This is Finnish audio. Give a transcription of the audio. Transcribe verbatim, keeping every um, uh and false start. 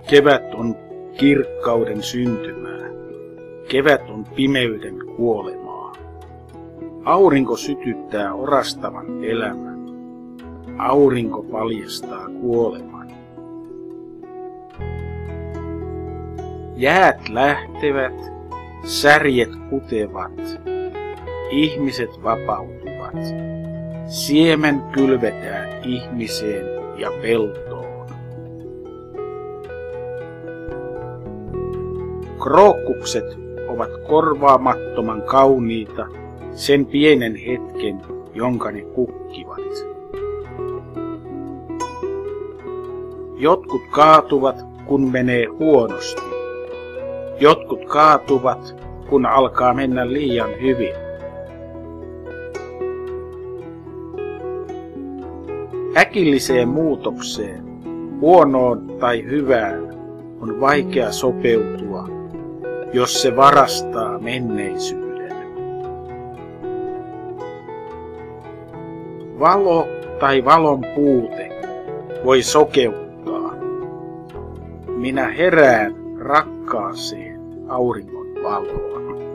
Kevät on kirkkauden syntymää. Kevät on pimeyden kuolemaa. Aurinko sytyttää orastavan elämän. Aurinko paljastaa kuoleman. Jäät lähtevät, särjet kutevat, ihmiset vapautuvat. Siemen kylvetään ihmiseen ja peltoon. Krookkukset ovat korvaamattoman kauniita sen pienen hetken, jonka ne kukkivat. Jotkut kaatuvat, kun menee huonosti. Jotkut kaatuvat, kun alkaa mennä liian hyvin. Äkilliseen muutokseen, huonoon tai hyvään, on vaikea sopeutua, jos se varastaa menneisyyden. Valo tai valon puute voi sokeuttaa. Minä herään rakkaaseen auringon valoon.